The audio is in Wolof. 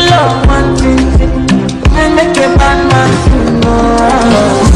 love one thing, make a bad man know.